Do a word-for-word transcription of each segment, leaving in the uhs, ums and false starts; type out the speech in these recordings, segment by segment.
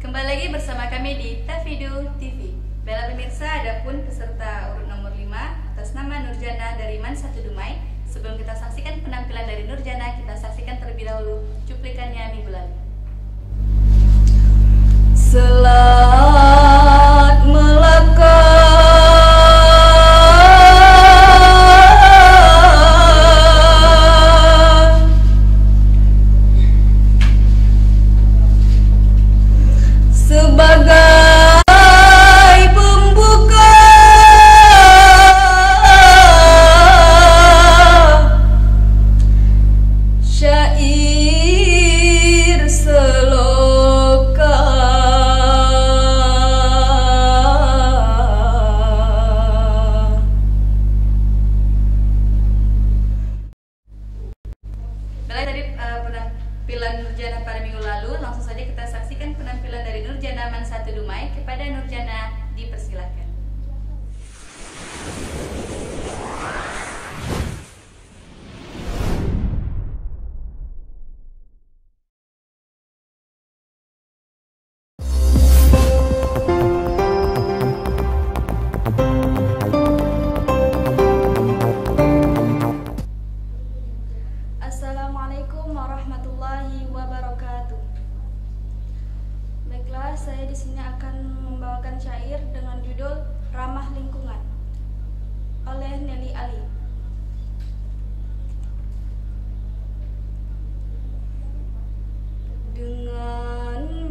Kembali lagi bersama kami di Tafidu T V. Baiklah pemirsa, adapun peserta urut nomor lima atas nama Nurjana dari Man satu Dumai. Sebelum kita saksikan penampilan dari Nurjana, kita saksikan terlebih dahulu cuplikannya minggu lalu. Selat Melaka, sebagai pembuka syair seloka. Baiklah, dari uh, penampilan Nurjana pada minggu lalu, langsung saja kita saksikan penampilan dari Nurjana Man satu Dumai. Kepada Nurjana dipersilakan. Assalamualaikum warahmatullahi wabarakatuh. Baiklah, saya di sini akan membawakan syair dengan judul Ramah Lingkungan oleh Nelly Ali. Dengan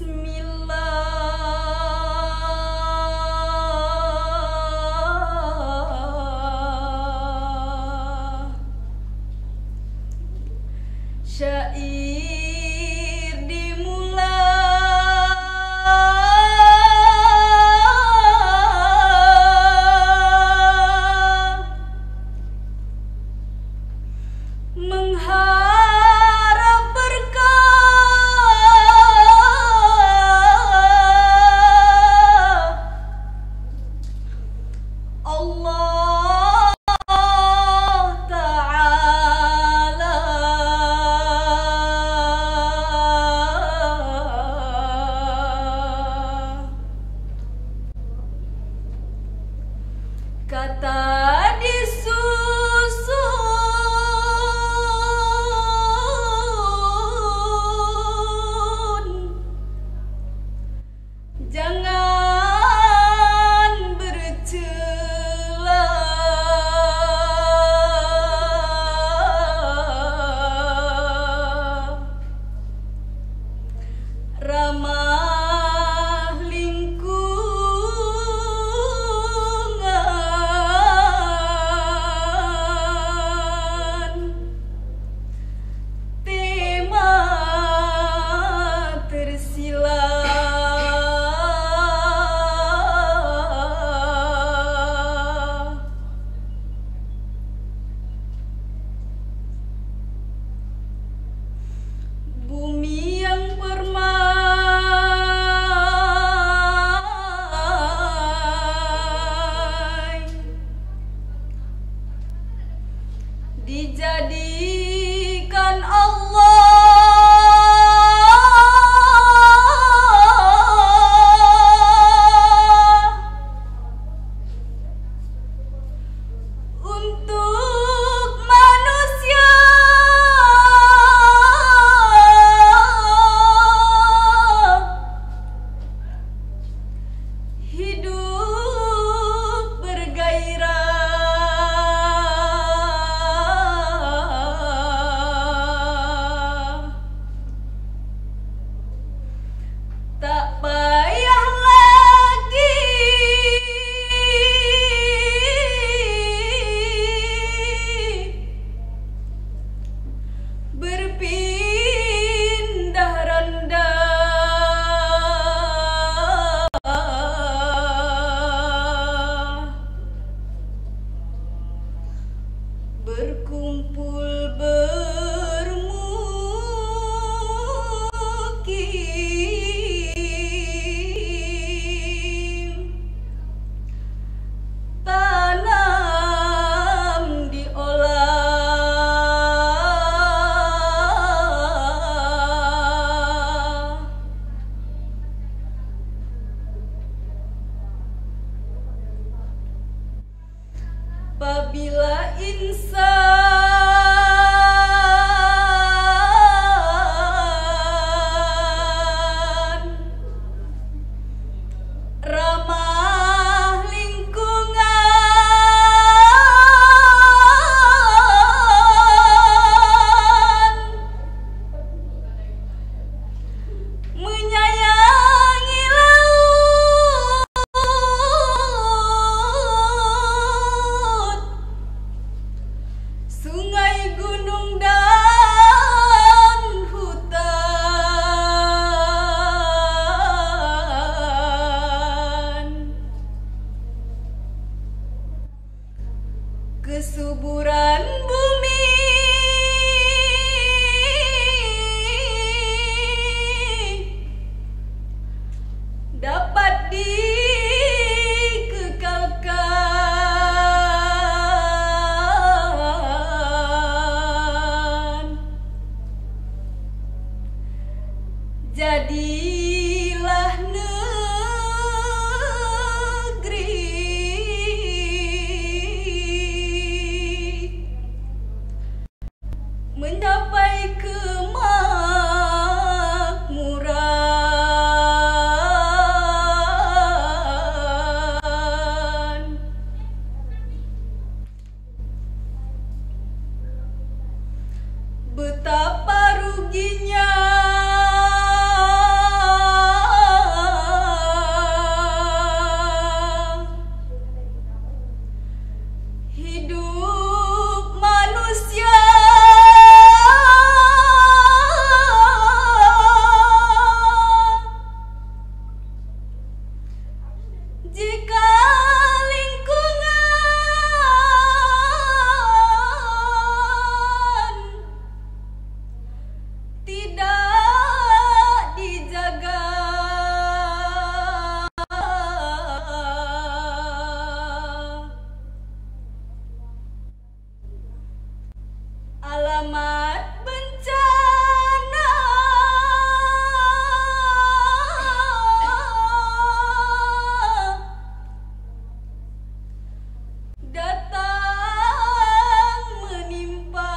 bismillah, syair dimulai. Mengharap berkah Allah Ta'ala. Kata disusun, jangan bercela. Ramah lingkungan, tema tersilah. Bumi yang permai dijadikan Allah untuk manusia. Hidup bergairah, tak payah lagi berpindah rendah. Berkumpul bermukim, tanam diolah. apabila insan ramah lingkungan, menyayangi laut, sungai, gunung, dan hutan, kesuburan bumi dapat dikekalkan. Jadilah negeri mencapai kemakmuran. Betapa ruginya hidup manusia jika lingkungan tidak dijaga. Alamat bencana datang menimpa.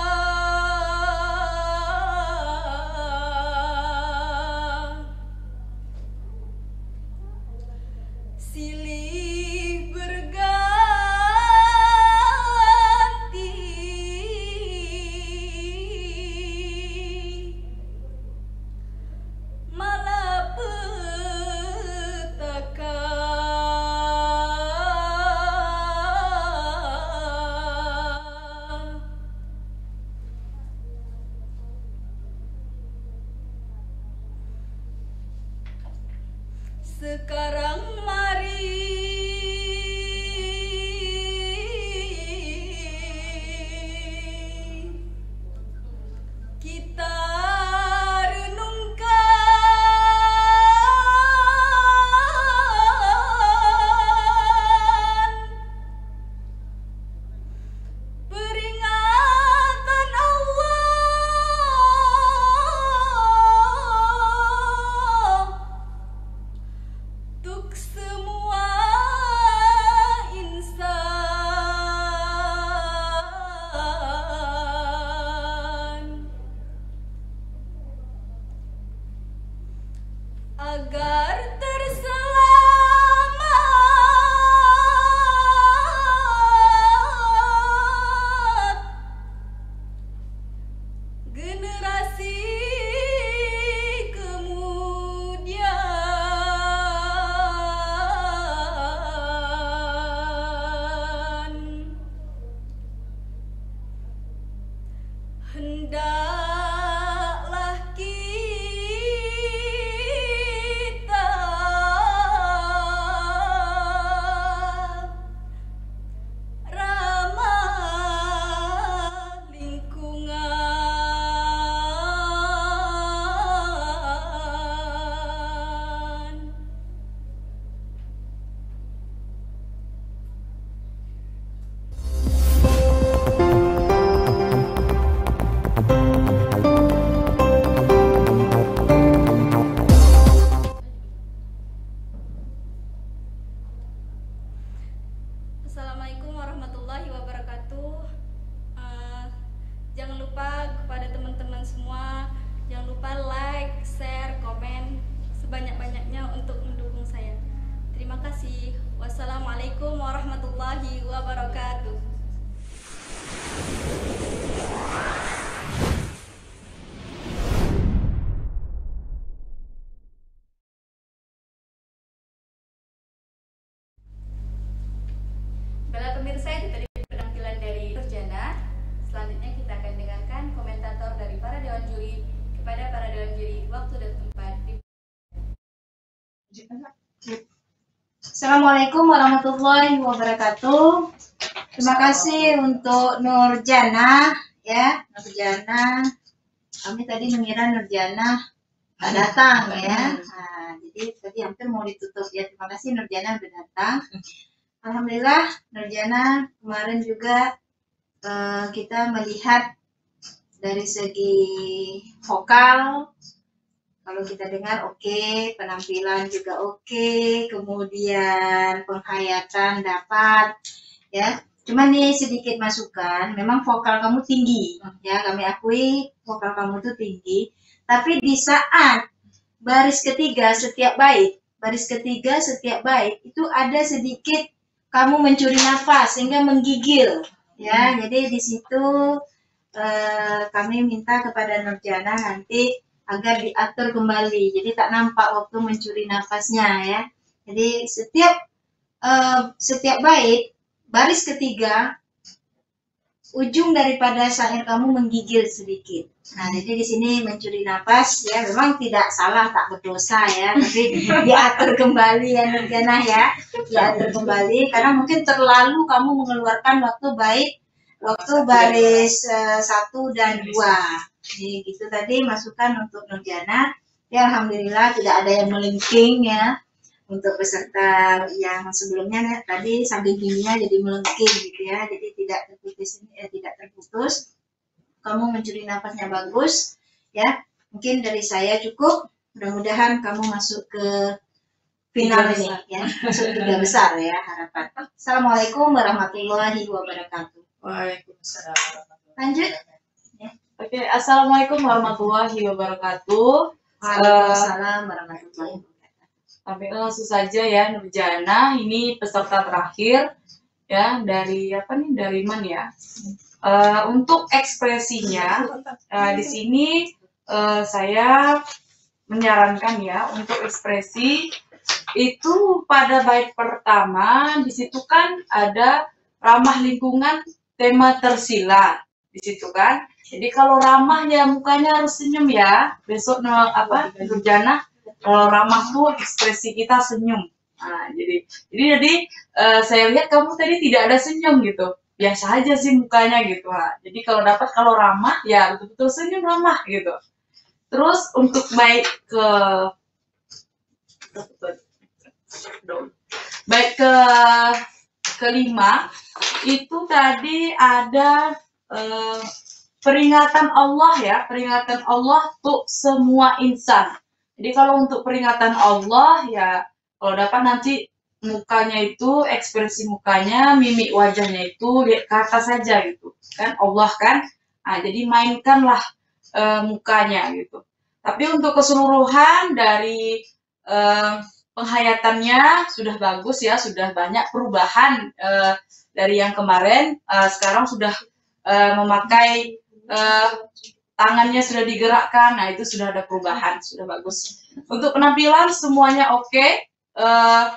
Silih berganti malapetaka. Sekarang mari kita renungkan peringatan Allah, Assalamualaikum warahmatullahi wabarakatuh. Uh, jangan lupa kepada teman-teman semua, jangan lupa like, share, komen sebanyak-banyaknya untuk mendukung saya. Terima kasih. Wassalamualaikum warahmatullahi wabarakatuh. Baiklah pemirsa, itu tadi penampilan dari Nurjana. Selanjutnya kita akan dengarkan komentator dari para dewan juri kepada para dewan juri. Waktu dan tempat di... Assalamualaikum warahmatullahi wabarakatuh. Terima kasih untuk Nurjana ya, Nurjana. Kami tadi mengira Nurjana tak datang ya. Nah, jadi tadi hampir mau ditutup ya. Terima kasih Nurjana sudah datang. Alhamdulillah Nurjana kemarin juga uh, kita melihat dari segi vokal, kalau kita dengar oke, okay, penampilan juga oke, okay, kemudian penghayatan dapat ya. Cuma nih sedikit masukan, memang vokal kamu tinggi ya, kami akui vokal kamu itu tinggi, tapi di saat baris ketiga setiap bait, baris ketiga setiap bait itu ada sedikit kamu mencuri nafas sehingga menggigil ya. Hmm. Jadi di situ eh, kami minta kepada Nurjana nanti agar diatur kembali, jadi tak nampak waktu mencuri nafasnya ya. Jadi setiap eh, setiap bait baris ketiga ujung daripada syair kamu menggigil sedikit. Nah, jadi di sini mencuri nafas ya, memang tidak salah, tak berdosa ya, tapi diatur kembali ya Nurjana ya, diatur kembali karena mungkin terlalu kamu mengeluarkan waktu baik waktu baris uh, satu dan dua. Jadi gitu tadi masukan untuk Nurjana. Ya alhamdulillah tidak ada yang melengking ya. Untuk peserta yang sebelumnya ya, tadi saking tingginya jadi melengking gitu ya, jadi tidak terputus eh, tidak terputus. Kamu mencuri nafasnya bagus ya. Mungkin dari saya cukup. Mudah-mudahan kamu masuk ke final ini ya, masuk tiga besar ya harapan. Assalamualaikum warahmatullahi wabarakatuh. Waalaikumsalam warahmatullahi wabarakatuh. Lanjut. Ya. Oke, assalamualaikum warahmatullahi wabarakatuh. Waalaikumsalam warahmatullahi wabarakatuh. Tapi langsung saja ya Nurjana, ini peserta terakhir ya dari apa nih dari mana ya? Uh, untuk ekspresinya uh, di sini uh, saya menyarankan ya untuk ekspresi itu pada bait pertama di situ kan ada ramah lingkungan tema tersila di situ kan. Jadi kalau ramah ya mukanya harus senyum ya. Besok no, apa Nurjana kalau ramah tuh ekspresi kita senyum. Nah, jadi jadi jadi uh, saya lihat kamu tadi tidak ada senyum gitu. Biasa aja sih mukanya gitu. Nah, jadi kalau dapat kalau ramah ya betul-betul senyum ramah gitu. Terus untuk baik ke baik ke kelima itu tadi ada uh, peringatan Allah ya, peringatan Allah untuk semua insan. Jadi kalau untuk peringatan Allah ya, kalau dapat nanti mukanya itu, ekspresi mukanya, mimik wajahnya itu lihat ke atas saja gitu. Kan Allah kan, nah, jadi mainkanlah e, mukanya gitu. Tapi untuk keseluruhan dari e, penghayatannya sudah bagus ya, sudah banyak perubahan e, dari yang kemarin. E, sekarang sudah e, memakai e, tangannya sudah digerakkan, nah itu sudah ada perubahan, sudah bagus. Untuk penampilan semuanya oke, okay. uh,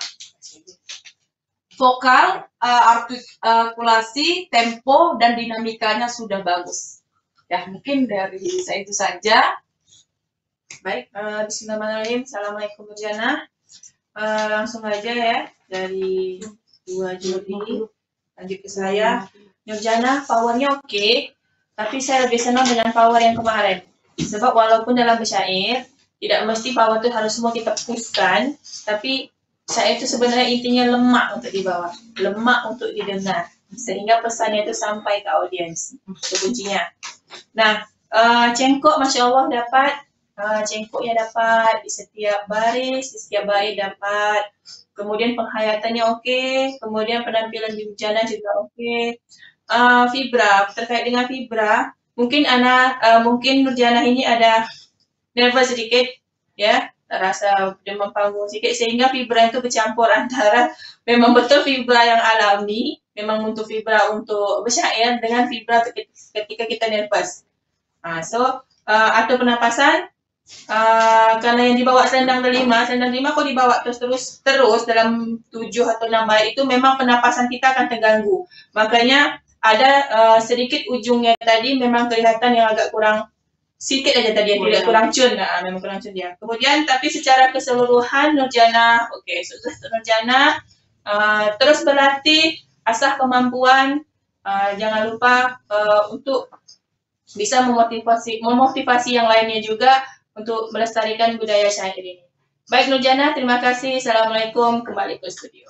vokal, uh, artikulasi, tempo, dan dinamikanya sudah bagus. Ya mungkin dari saya itu saja. Baik, uh, bismillahirrahmanirrahim. Assalamualaikum Nurjana. Uh, langsung aja ya dari dua juri. Lanjut ke saya. Nurjana, powernya oke. Okay. Tapi saya lebih senang dengan power yang kemarin. Sebab walaupun dalam bersyair, tidak mesti power itu harus semua kita pushkan. Tapi syair itu sebenarnya intinya lemak untuk dibawa. Lemak untuk didengar. Sehingga pesannya itu sampai ke audiens. Itu kuncinya. Nah, uh, cengkok Masya Allah dapat. Uh, cengkoknya dapat di setiap baris, di setiap bait dapat. kemudian penghayatannya oke, kemudian penampilan di Nurjana juga oke. Uh, fibra, terkait dengan fibra, mungkin anak, uh, mungkin Nurjana ini ada nervous sedikit, ya, rasa demam panggung sedikit, sehingga fibra itu bercampur antara memang betul fibra yang alami, memang untuk fibra untuk bersyair dengan fibra ketika kita nervous. Uh, so, uh, atau pernapasan, uh, karena yang dibawa selendang kelima, selendang kelima kalau dibawa terus terus terus dalam tujuh atau enam bait itu memang pernapasan kita akan terganggu. Makanya ada uh, sedikit ujungnya tadi memang kelihatan yang agak kurang, sedikit aja tadi yang tidak kurang cun, nah, memang kurang cun dia. Kemudian tapi secara keseluruhan Nurjana, oke, okay, sukses Nurjana, uh, terus berlatih, asah kemampuan, uh, jangan lupa uh, untuk bisa memotivasi memotivasi yang lainnya juga untuk melestarikan budaya syair ini. Baik Nurjana, terima kasih. Assalamualaikum, kembali ke studio.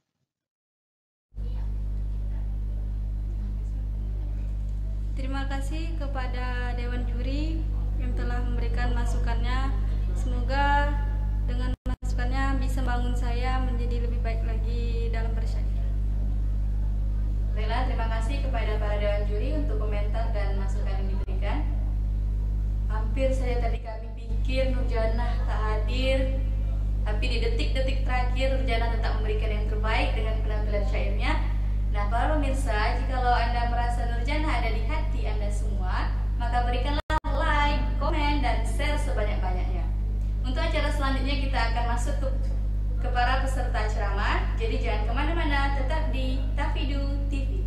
Terima kasih kepada Dewan Juri yang telah memberikan masukannya. Semoga dengan masukannya bisa membangun saya menjadi lebih baik lagi dalam bersyair. Baiklah, terima kasih kepada para Dewan Juri untuk komentar dan masukan yang diberikan. Hampir saja tadi kami pikir Nurjana tak hadir, tapi di detik-detik terakhir Nurjana tetap memberikan yang terbaik dengan penampilan syairnya. Nah, para pemirsa, jikalau Anda merasa Nurjana ada di hati Anda semua, maka berikanlah like, komen, dan share sebanyak-banyaknya. Untuk acara selanjutnya kita akan masuk ke, ke para peserta ceramah, jadi jangan kemana-mana, tetap di Tafidu T V.